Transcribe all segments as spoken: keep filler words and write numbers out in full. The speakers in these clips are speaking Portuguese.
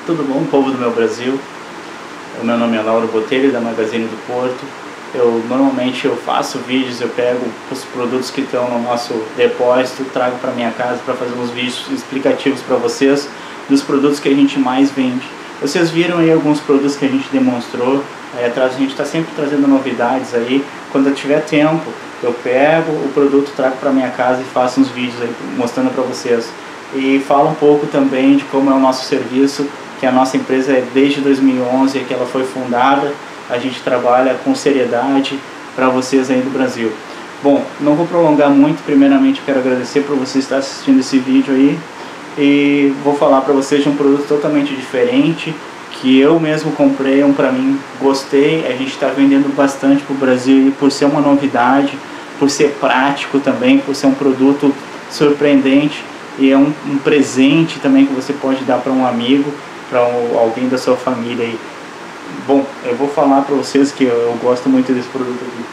Tudo bom, povo do meu Brasil? O meu nome é Lauro Botelho, da Magazine do Porto. Eu normalmente eu faço vídeos, eu pego os produtos que estão no nosso depósito, trago para minha casa para fazer uns vídeos explicativos para vocês dos produtos que a gente mais vende. Vocês viram aí alguns produtos que a gente demonstrou, aí atrás a gente está sempre trazendo novidades aí. Quando eu tiver tempo, eu pego o produto, trago para minha casa e faço uns vídeos aí mostrando para vocês. E falo um pouco também de como é o nosso serviço, que a nossa empresa é desde dois mil e onze, que ela foi fundada. A gente trabalha com seriedade para vocês aí do Brasil. Bom, não vou prolongar muito. Primeiramente eu quero agradecer por você estar assistindo esse vídeo aí. E vou falar para vocês de um produto totalmente diferente, que eu mesmo comprei um para mim, gostei. A gente está vendendo bastante para o Brasil, e por ser uma novidade, por ser prático também, por ser um produto surpreendente, e é um, um presente também que você pode dar para um amigo, para alguém da sua família aí. Bom, eu vou falar para vocês que eu, eu gosto muito desse produto aqui.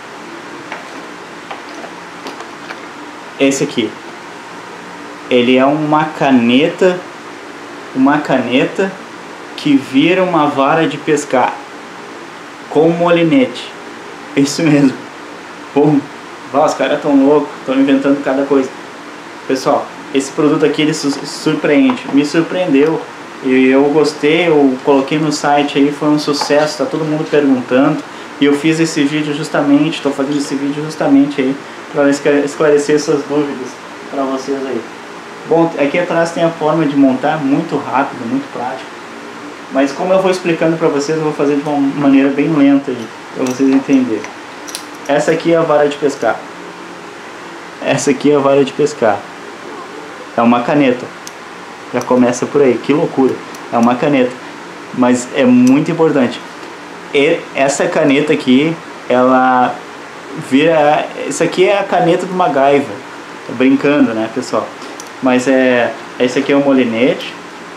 Esse aqui, ele é uma caneta, uma caneta que vira uma vara de pescar com molinete. Isso mesmo. Bom, os caras tão loucos, estão inventando cada coisa. Pessoal, esse produto aqui ele surpreende, me surpreendeu. E eu gostei, eu coloquei no site aí, foi um sucesso, tá todo mundo perguntando. E eu fiz esse vídeo justamente, estou fazendo esse vídeo justamente aí para esclarecer suas dúvidas para vocês aí. Bom, aqui atrás tem a forma de montar, muito rápido, muito prático. Mas como eu vou explicando para vocês, eu vou fazer de uma maneira bem lenta aí, para vocês entenderem. Essa aqui é a vara de pescar. Essa aqui é a vara de pescar. É uma caneta. Já começa por aí, que loucura. É uma caneta, mas é muito importante. E essa caneta aqui, ela vira... Essa aqui é a caneta do MacGyver. Tô brincando, né, pessoal? Mas é... Esse aqui é o molinete.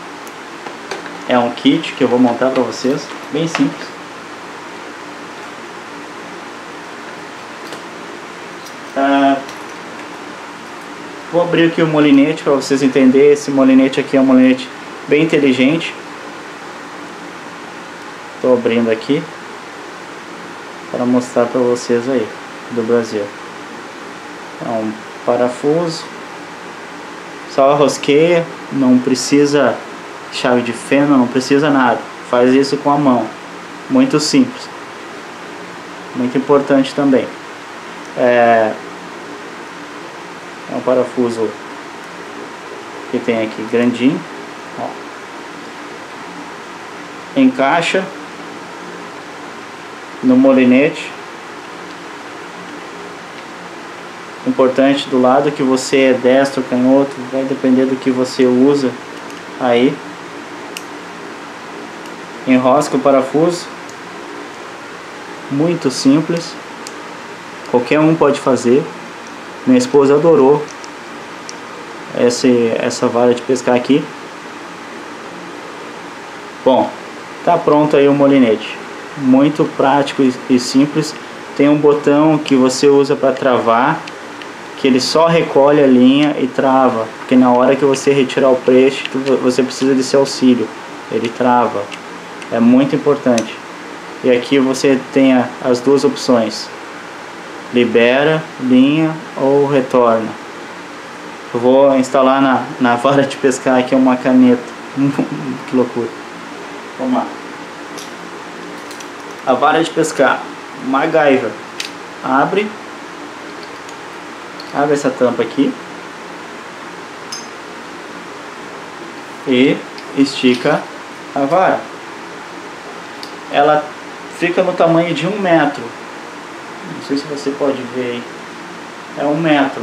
É um kit que eu vou montar pra vocês. Bem simples. Ah, vou abrir aqui o molinete para vocês entenderem. Esse molinete aqui é um molinete bem inteligente. Estou abrindo aqui para mostrar para vocês aí do Brasil. É um parafuso, só rosqueia, não precisa chave de fenda, não precisa nada. Faz isso com a mão, muito simples, muito importante também. É, é um parafuso que tem aqui grandinho, ó. Encaixa no molinete. Importante do lado que você é destro ou canhoto, vai depender do que você usa aí. Enrosca o parafuso, muito simples, qualquer um pode fazer. Minha esposa adorou esse, essa vara de pescar aqui. Bom, tá pronto aí o molinete, muito prático e, e simples. Tem um botão que você usa para travar, que ele só recolhe a linha e trava, porque na hora que você retirar o peixe você precisa desse auxílio, ele trava. É muito importante. E aqui você tem a, as duas opções: libera linha ou retorna. Eu vou instalar na, na vara de pescar aqui uma caneta. Que loucura. Vamos lá. A vara de pescar MacGyver. Abre. Abre essa tampa aqui. E estica a vara. Ela fica no tamanho de um metro. Não sei se você pode ver aí. É um metro.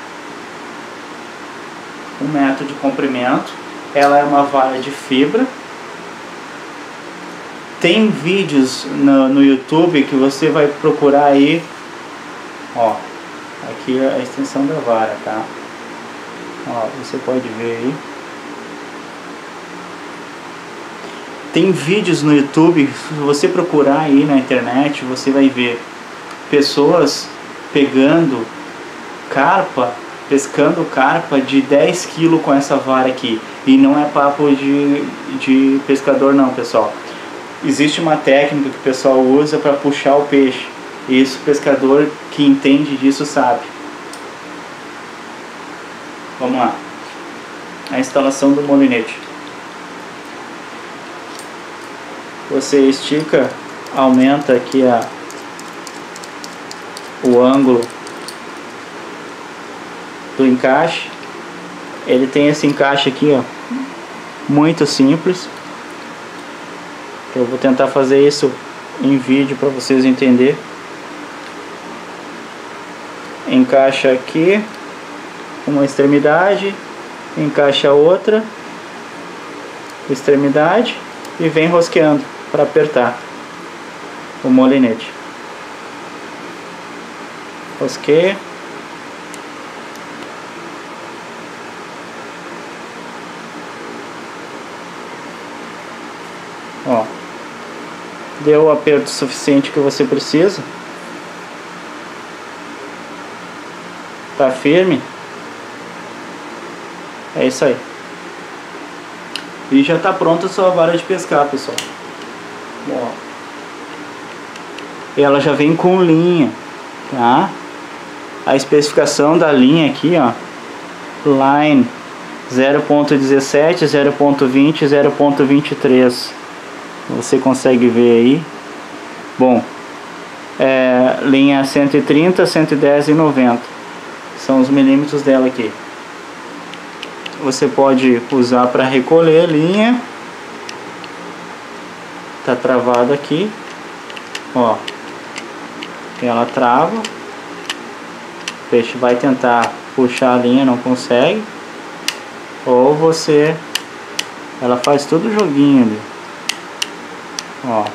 Um metro de comprimento. Ela é uma vara de fibra. Tem vídeos no, no YouTube que você vai procurar aí. Ó, aqui é a extensão da vara, tá? Ó, você pode ver aí. Tem vídeos no YouTube, se você procurar aí na internet, você vai ver pessoas pegando carpa pescando carpa de dez quilos com essa vara aqui. E não é papo de, de pescador não, pessoal. Existe uma técnica que o pessoal usa para puxar o peixe. E isso o pescador que entende disso sabe. Vamos lá. A instalação do molinete. Você estica, aumenta aqui a, o ângulo do encaixe. Ele tem esse encaixe aqui, ó, muito simples. Eu vou tentar fazer isso em vídeo para vocês entenderem. Encaixa aqui uma extremidade, encaixa outra extremidade e vem rosqueando para apertar o molinete. Rosqueia. Ó, deu o aperto suficiente que você precisa. Tá firme. É isso aí. E já tá pronta a sua vara de pescar, pessoal. Ó. E ela já vem com linha, tá? A especificação da linha aqui, ó, line zero ponto dezessete, zero ponto vinte, zero ponto vinte e três. Você consegue ver aí. Bom, é, linha cento e trinta, cento e dez e noventa são os milímetros dela aqui. Você pode usar para recolher a linha. Tá travado aqui, ó. Ela trava. O peixe vai tentar puxar a linha, não consegue. Ou você, ela faz todo o joguinho ali, ó,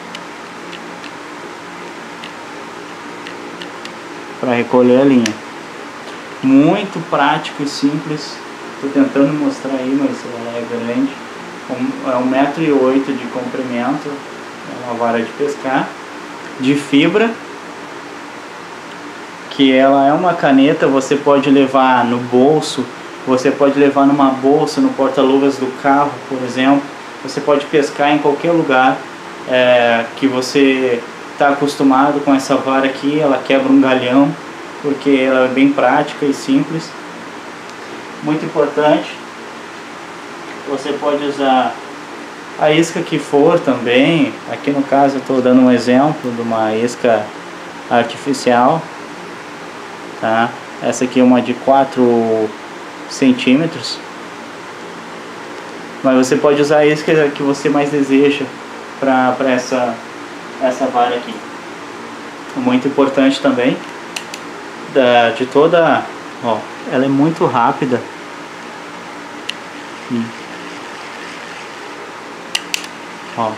para recolher a linha. Muito prático e simples. Tô tentando mostrar aí, mas ela é grande. É um metro e oito de comprimento. É uma vara de pescar de fibra, que ela é uma caneta. Você pode levar no bolso, você pode levar numa bolsa, no porta-luvas do carro, por exemplo. Você pode pescar em qualquer lugar é, que você está acostumado com essa vara aqui. Ela quebra um galhão, porque ela é bem prática e simples. Muito importante, você pode usar a isca que for também. Aqui no caso eu estou dando um exemplo de uma isca artificial, tá? Essa aqui é uma de quatro centímetros, mas você pode usar a isca que você mais deseja para essa, essa vara aqui. Muito importante também, da, de toda, ó, ela é muito rápida. Hum. Ó.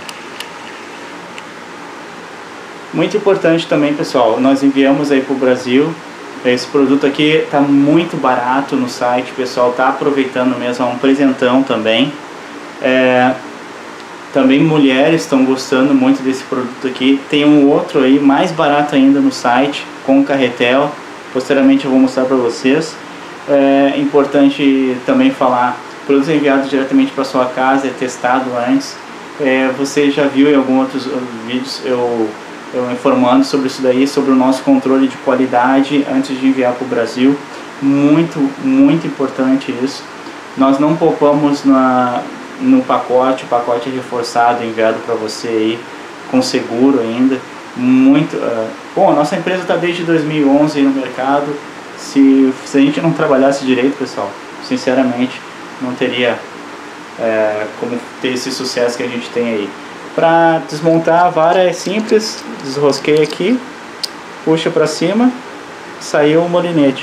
Muito importante também, pessoal, nós enviamos aí para o Brasil. Esse produto aqui está muito barato no site, o pessoal está aproveitando mesmo, é um presentão também. É, também mulheres estão gostando muito desse produto aqui. Tem um outro aí mais barato ainda no site, com carretel. Posteriormente eu vou mostrar para vocês. É importante também falar, produtos enviados diretamente para sua casa, é testado antes. É, você já viu em alguns outros vídeos eu, eu informando sobre isso daí, sobre o nosso controle de qualidade antes de enviar para o Brasil. Muito, muito importante isso. Nós não poupamos na, no pacote, o pacote é reforçado, enviado para você aí, com seguro ainda. Muito, uh, bom, a nossa empresa está desde dois mil e onze no mercado. Se, se a gente não trabalhasse direito, pessoal, sinceramente, não teria é, como ter esse sucesso que a gente tem aí. Para desmontar a vara é simples, desrosqueia aqui, puxa para cima, saiu o molinete.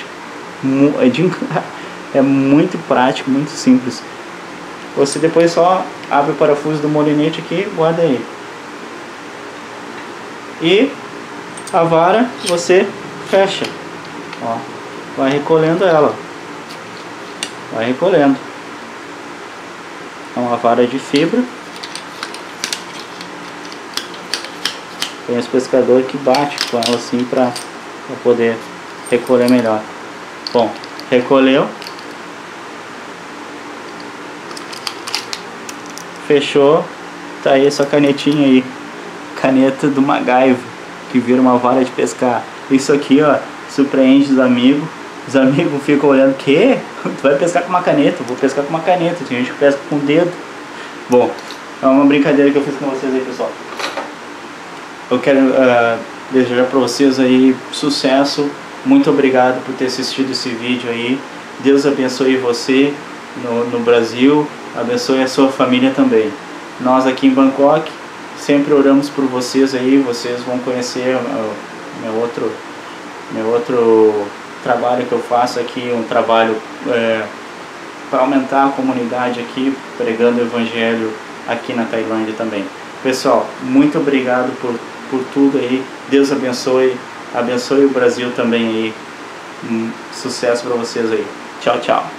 É muito prático, muito simples. Você depois só abre o parafuso do molinete aqui, guarda aí. E a vara você fecha, ó, vai recolhendo ela, vai recolhendo. É uma vara de fibra. Tem esse pescador que bate com ela assim para poder recolher melhor. Bom, Recolheu. Fechou. Tá aí sua canetinha aí. Caneta do MacGyver, que vira uma vara de pescar. Isso aqui, ó, surpreende os amigos. Os amigos ficam olhando, que? Tu vai pescar com uma caneta? Eu vou pescar com uma caneta. Tem gente que pesca com o dedo. Bom, é uma brincadeira que eu fiz com vocês aí, pessoal. Eu quero uh, desejar para vocês aí sucesso. Muito obrigado por ter assistido esse vídeo aí. Deus abençoe você no, no Brasil. Abençoe a sua família também. Nós aqui em Bangkok sempre oramos por vocês aí. Vocês vão conhecer o meu outro, meu outro trabalho que eu faço aqui. Um trabalho é, para aumentar a comunidade aqui, pregando o evangelho aqui na Tailândia também. Pessoal, muito obrigado por, por tudo aí. Deus abençoe. Abençoe o Brasil também aí. Um sucesso para vocês aí. Tchau, tchau.